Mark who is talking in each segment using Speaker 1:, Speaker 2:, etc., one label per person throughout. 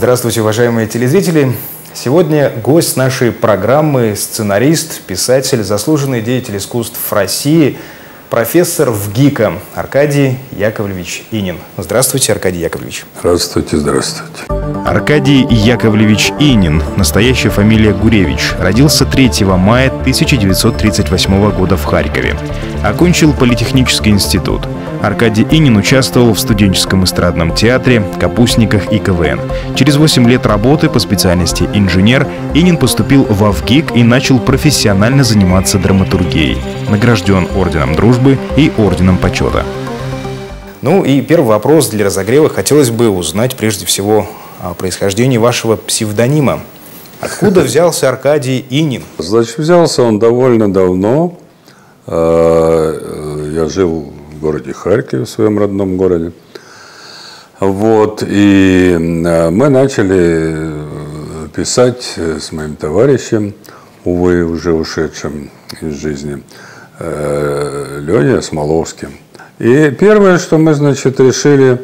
Speaker 1: Здравствуйте, уважаемые телезрители! Сегодня гость нашей программы – сценарист, писатель, заслуженный деятель искусств России, профессор ВГИКа Аркадий Яковлевич Инин. Здравствуйте, Аркадий Яковлевич.
Speaker 2: Здравствуйте, здравствуйте.
Speaker 1: Аркадий Яковлевич Инин, настоящая фамилия Гуревич, родился 3 мая 1938 года в Харькове. Окончил Политехнический институт. Аркадий Инин участвовал в студенческом эстрадном театре, капустниках и КВН. Через 8 лет работы по специальности инженер Инин поступил во ВГИК и начал профессионально заниматься драматургией. Награжден Орденом Дружбы и Орденом Почета. Ну и первый вопрос для разогрева. Хотелось бы узнать прежде всего о происхождении вашего псевдонима. Откуда взялся Аркадий Инин?
Speaker 2: Значит, взялся он довольно давно. Я жил в городе Харькове, в своем родном городе. Вот, и мы начали писать с моим товарищем, увы, уже ушедшим из жизни, Леней Смоловским. И первое, что мы, значит, решили,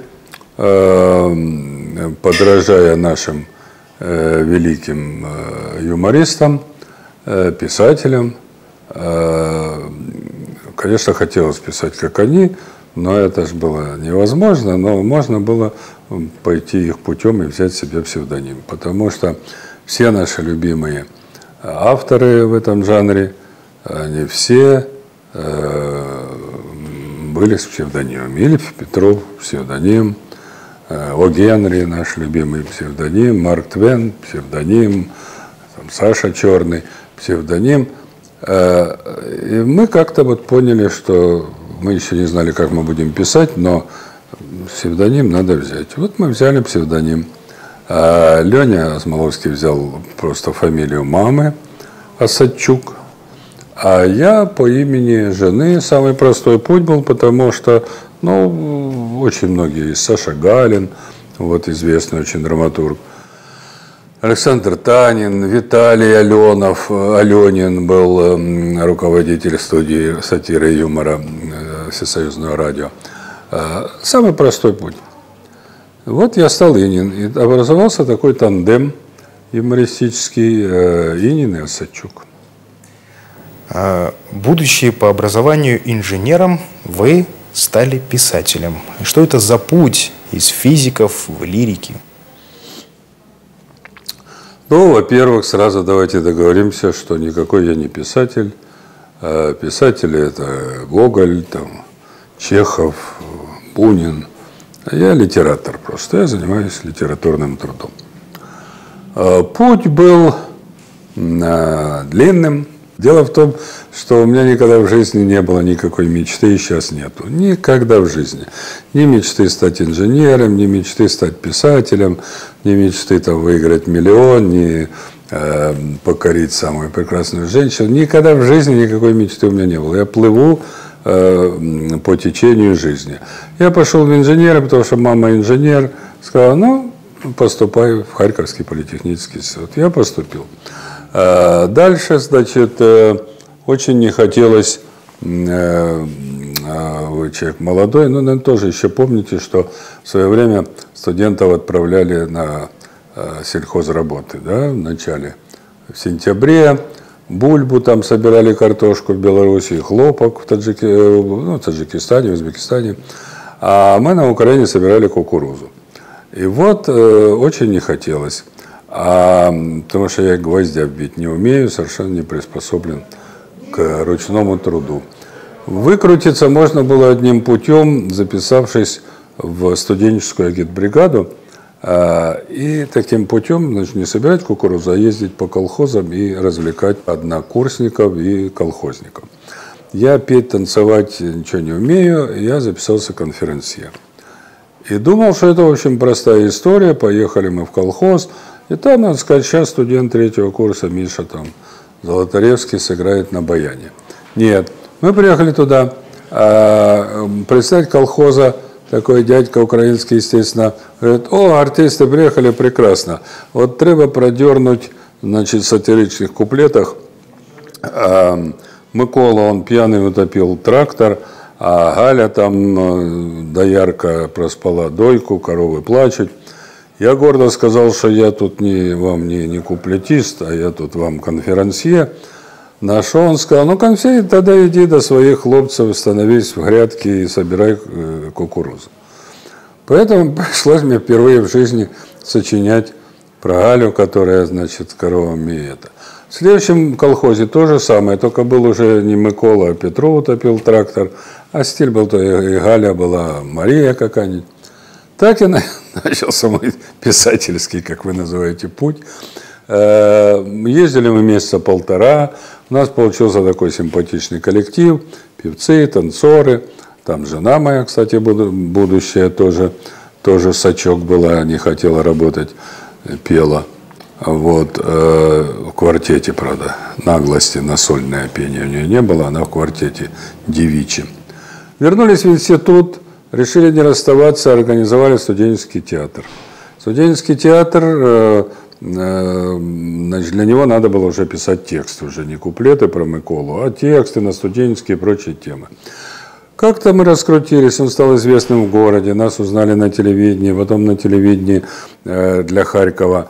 Speaker 2: подражая нашим великим юмористам, писателям, конечно, хотелось писать, как они, но это же было невозможно, но можно было пойти их путем и взять себе псевдоним. Потому что все наши любимые авторы в этом жанре, они все были с псевдонимом. Ильф Петров псевдоним, О. Генри наш любимый псевдоним, Марк Твен псевдоним, там, Саша Черный псевдоним. И мы как-то вот поняли, что мы еще не знали, как мы будем писать, но псевдоним надо взять. Вот мы взяли псевдоним. Леня Смоловский взял просто фамилию мамы Осадчук. А я по имени жены. Самый простой путь был, потому что, ну, очень многие, Саша Галин, вот известный очень драматург, Александр Танин, Виталий Аленин был руководитель студии сатиры и юмора Всесоюзного радио. Самый простой путь. Вот я стал Инин, и образовался такой тандем юмористический Инин и Осадчук.
Speaker 1: Будучи по образованию инженером, вы стали писателем. Что это за путь из физиков в лирики?
Speaker 2: Ну, во-первых, сразу давайте договоримся, что никакой я не писатель. Писатели – это Гоголь, там, Чехов, Бунин. Я литератор просто, я занимаюсь литературным трудом. Путь был длинным. Дело в том, что у меня никогда в жизни не было никакой мечты, и сейчас нету. Никогда в жизни. Ни мечты стать инженером, ни мечты стать писателем, ни мечты там выиграть миллион, ни покорить самую прекрасную женщину. Никогда в жизни никакой мечты у меня не было. Я плыву по течению жизни. Я пошел в инженеры, потому что мама инженер. Сказала, ну, поступай в Харьковский политехнический институт. Я поступил. Дальше, значит, очень не хотелось, вы человек молодой, но, наверное, тоже еще помните, что в свое время студентов отправляли на сельхозработы, да, в начале, в сентябре, бульбу там собирали, картошку в Беларуси, хлопок в Таджикистане, в Узбекистане, а мы на Украине собирали кукурузу. И вот очень не хотелось. Потому что я гвоздя бить не умею, совершенно не приспособлен к ручному труду. Выкрутиться можно было одним путем, записавшись в студенческую агитбригаду. И таким путем, значит, не собирать кукурузу, а ездить по колхозам и развлекать однокурсников и колхозников. Я петь, танцевать ничего не умею, я записался конферансье. И думал, что это, в общем, простая история. Поехали мы в колхоз. И там, надо сказать, сейчас студент 3-го курса Миша там Золотаревский сыграет на баяне. Нет, мы приехали туда, представитель колхоза, такой дядька украинский, естественно, говорит, о, артисты приехали, прекрасно. Вот треба продернуть, значит, в сатиричных куплетах. Микола, он пьяный утопил трактор, а Галя там доярка проспала дойку, коровы плачут. Я гордо сказал, что я тут вам не куплетист, а я тут вам конферансье. На что он сказал, ну, конфей, тогда иди до своих хлопцев, становись в грядке и собирай кукурузу. Поэтому пришлось мне впервые в жизни сочинять про Галю, которая, значит, с коровами это. В следующем колхозе то же самое, только был уже не Микола, а Петров утопил трактор, а стиль был то и Галя была, Мария какая-нибудь. Так и начался мой писательский, как вы называете, путь. Ездили мы месяца полтора, у нас получился такой симпатичный коллектив, певцы, танцоры, там жена моя, кстати, будущая тоже сачок была, не хотела работать, пела. Вот, в квартете, правда, наглости на сольное пение у нее не было, она в квартете девичьем. Вернулись в институт, решили не расставаться, организовали студенческий театр. Студенческий театр, значит, для него надо было уже писать тексты, уже не куплеты про Миколу, а тексты на студенческие и прочие темы. Как-то мы раскрутились, он стал известным в городе, нас узнали на телевидении, потом на телевидении для Харькова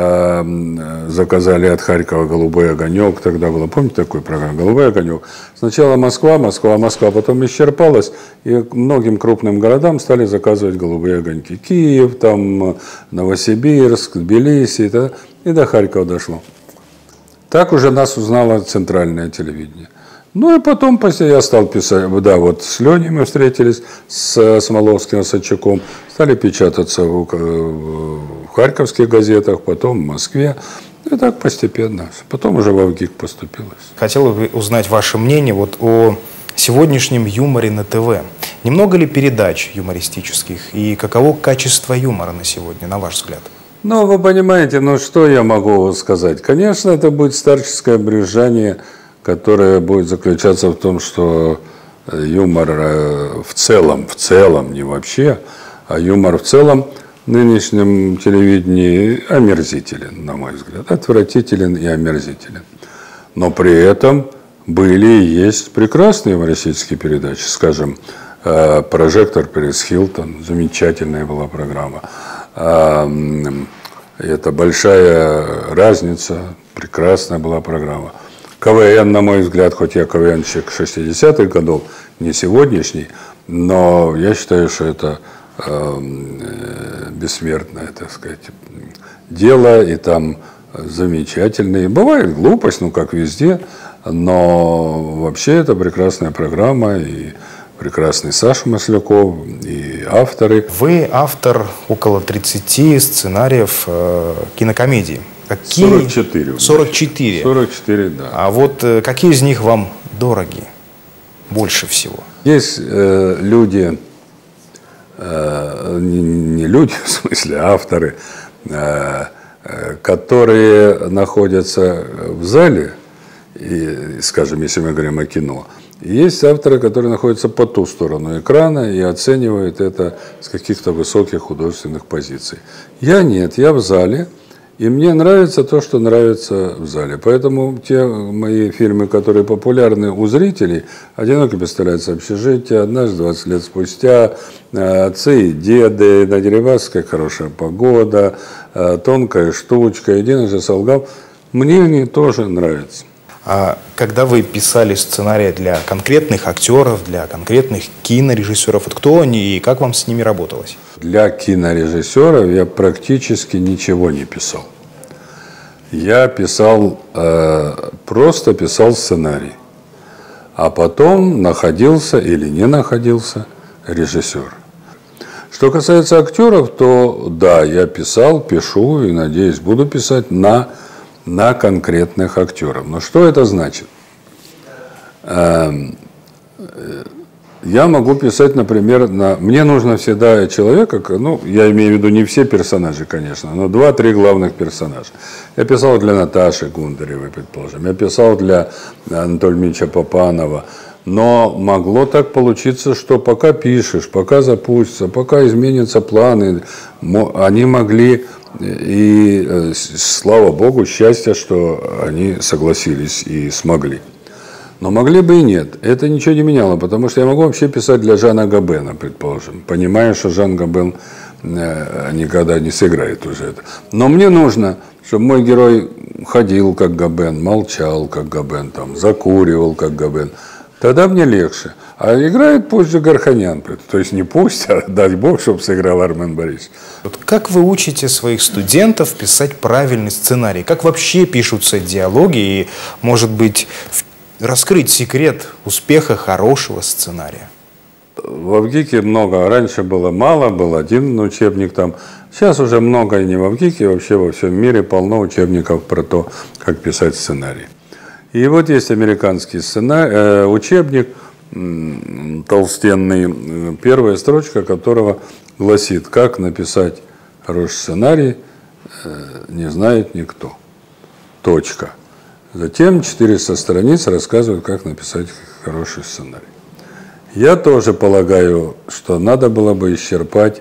Speaker 2: заказали от Харькова «Голубой огонек», тогда было, помните такую программу «Голубой огонек»? Сначала Москва, потом исчерпалась, и многим крупным городам стали заказывать «Голубые огоньки». Киев, там, Новосибирск, Тбилиси, и до Харькова дошло. Так уже нас узнало центральное телевидение. Ну и потом я стал писать, да, вот с Леней мы встретились, с Смоловским, с Сачуком, стали печататься в харьковских газетах, потом в Москве, и так постепенно. Потом уже в ВГИК поступилось.
Speaker 1: Хотел бы узнать ваше мнение вот о сегодняшнем юморе на ТВ. Немного ли передач юмористических и каково качество юмора на сегодня, на ваш взгляд?
Speaker 2: Ну, вы понимаете, ну что я могу сказать? Конечно, это будет старческое брюзжание, которое будет заключаться в том, что юмор в целом, не вообще, а юмор в целом в нынешнем телевидении омерзителен, на мой взгляд, отвратителен и омерзителен. Но при этом были и есть прекрасные юмористические передачи, скажем, «Прожектор Пэрис Хилтон», замечательная была программа. Это «Большая разница», прекрасная была программа. КВН, на мой взгляд, хоть я КВНщик 60-х годов, не сегодняшний, но я считаю, что это бессмертное, так сказать, дело, и там замечательные. Бывает глупость, ну, как везде, но вообще это прекрасная программа, и прекрасный Саша Масляков, и авторы.
Speaker 1: Вы автор около 30 сценариев кинокомедии. Какие?
Speaker 2: 44.
Speaker 1: 44.
Speaker 2: 44, да.
Speaker 1: А вот какие из них вам дороги больше всего?
Speaker 2: Есть люди, не люди, в смысле, а авторы, которые находятся в зале, и, скажем, если мы говорим о кино, и есть авторы, которые находятся по ту сторону экрана и оценивают это с каких-то высоких художественных позиций. Я нет, я в зале. И мне нравится то, что нравится в зале. Поэтому те мои фильмы, которые популярны у зрителей, «Одинокий пистолет с общежития», «Однажды 20 лет спустя», «Отцы и деды», «На Деревасской хорошая погода», «Тонкая штучка», «Единожды солгал», мне они тоже нравятся.
Speaker 1: А когда вы писали сценарии для конкретных актеров, для конкретных кинорежиссеров, вот кто они и как вам с ними работалось?
Speaker 2: Для кинорежиссеров я практически ничего не писал. Я писал, просто писал сценарий. А потом находился или не находился режиссер. Что касается актеров, то да, я писал, пишу и, надеюсь, буду писать на конкретных актеров. Но что это значит? Я могу писать, например, мне нужно всегда человека, ну, я имею в виду не все персонажи, конечно, но 2-3 главных персонажа. Я писал для Наташи Гундаревой, предположим, я писал для Анатолия Ильича Попанова, но могло так получиться, что пока пишешь, пока запустится, пока изменятся планы, они могли, и слава Богу, счастье, что они согласились и смогли. Но могли бы и нет. Это ничего не меняло, потому что я могу вообще писать для Жана Габена, предположим, понимая, что Жан Габен никогда не сыграет уже это. Но мне нужно, чтобы мой герой ходил как Габен, молчал как Габен, там, закуривал как Габен. Тогда мне легче. А играет пусть же Горханян. То есть не пусть, а дай бог, чтобы сыграл Армен Борисович.
Speaker 1: Вот как вы учите своих студентов писать правильный сценарий? Как вообще пишутся диалоги? И, может быть, раскрыть секрет успеха хорошего сценария?
Speaker 2: В Авгике много. Раньше было мало, был один учебник там. Сейчас уже много и не в Авгике, вообще во всем мире полно учебников про то, как писать сценарий. И вот есть американский учебник, толстенный, первая строчка которого гласит: как написать хороший сценарий, не знает никто. Точка. Затем 400 страниц рассказывают, как написать хороший сценарий. Я тоже полагаю, что надо было бы исчерпать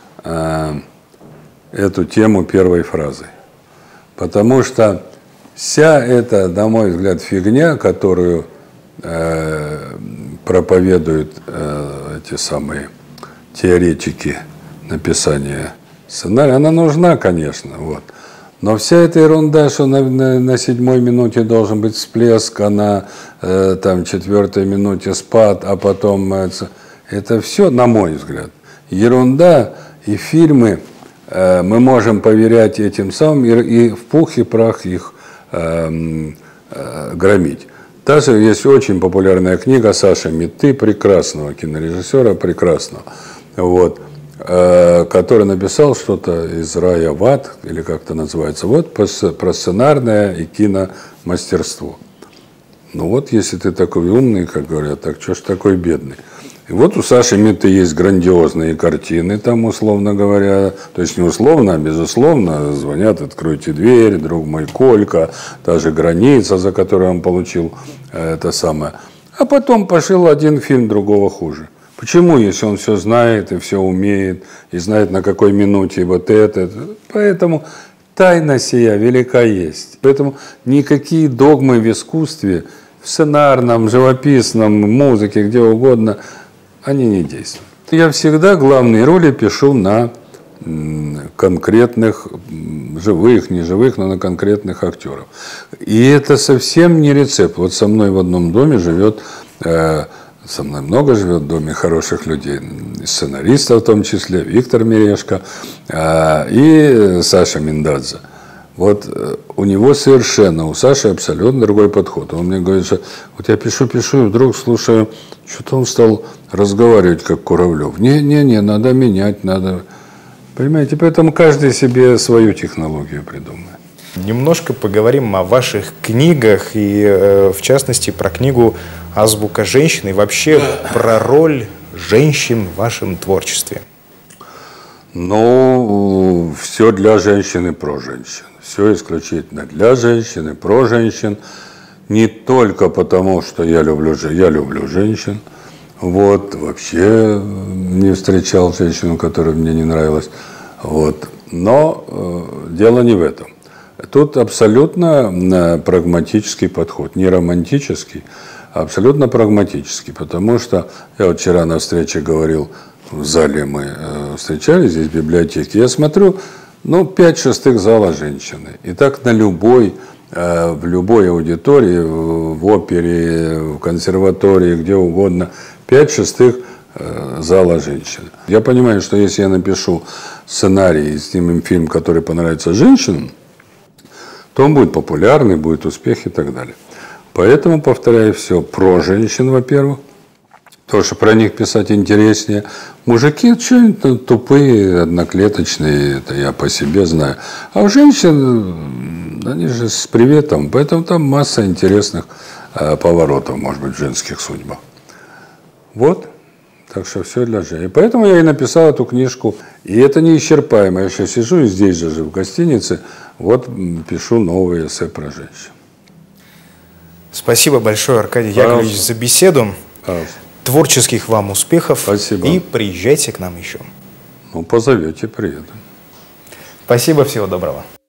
Speaker 2: эту тему первой фразой. Потому что вся эта, на мой взгляд, фигня, которую проповедуют эти самые теоретики написания сценария, она нужна, конечно, вот. Но вся эта ерунда, что на 7-й минуте должен быть всплеск, а на там, 4-й минуте спад, а потом это все, на мой взгляд, ерунда, и фильмы мы можем поверять этим самым и в пух и прах их громить. Даже есть очень популярная книга Саши Митты, прекрасного кинорежиссера, прекрасного, вот, который написал что-то из рая в ад, или как это называется, вот про сценарное и киномастерство. Ну вот, если ты такой умный, как говорят, так что ж такой бедный? И вот у Саши Митты есть грандиозные картины, там, условно говоря, то есть не условно, а безусловно, звонят: откройте дверь, друг мой Колька, та же «Граница», за которую он получил это самое. А потом пошел один фильм другого хуже. Почему, если он все знает и все умеет, и знает, на какой минуте вот это. Поэтому тайна сия велика есть. Поэтому никакие догмы в искусстве, в сценарном, живописном, музыке, где угодно, они не действуют. Я всегда главные роли пишу на конкретных, живых, неживых, но на конкретных актеров. И это совсем не рецепт. Вот со мной в одном доме живет, со мной много живет в доме хороших людей, сценаристов в том числе, Виктор Мирешко и Саша Миндадзе. Вот у него совершенно, у Саши абсолютно другой подход. Он мне говорит, что вот я пишу, и вдруг слушаю, что-то он стал разговаривать как Куравлев. Не, надо менять, надо. Понимаете, поэтому каждый себе свою технологию придумает.
Speaker 1: Немножко поговорим о ваших книгах и, в частности, про книгу «Азбука женщины» и вообще про роль женщин в вашем творчестве.
Speaker 2: Ну, все для женщин и про женщин. Все исключительно для женщин и про женщин. Не только потому, что я люблю женщин. Вот, вообще не встречал женщину, которая мне не нравилась. Вот. Но дело не в этом. Тут абсолютно прагматический подход. Не романтический, а абсолютно прагматический. Потому что я вот вчера на встрече говорил, в зале мы встречались, здесь в библиотеке. Я смотрю, ну, 5/6 зала женщины. И так в любой аудитории, в опере, в консерватории, где угодно, 5/6 зала женщины. Я понимаю, что если я напишу сценарий и снимем фильм, который понравится женщинам, то он будет популярный, будет успех и так далее. Поэтому, повторяю, все про женщин, во-первых, потому что про них писать интереснее. Мужики что-нибудь тупые, одноклеточные, это я по себе знаю. А у женщин, они же с приветом, поэтому там масса интересных поворотов, может быть, в женских судьбах. Вот. Так что все для женщин. Поэтому я и написал эту книжку. И это неисчерпаемо. Я сейчас сижу и здесь же в гостинице, вот пишу новые эссе про женщин.
Speaker 1: Спасибо большое, Аркадий Яковлевич, за беседу.
Speaker 2: Пожалуйста.
Speaker 1: Творческих вам успехов.
Speaker 2: Спасибо.
Speaker 1: И приезжайте к нам еще.
Speaker 2: Ну, позовете, приеду.
Speaker 1: Спасибо, всего доброго.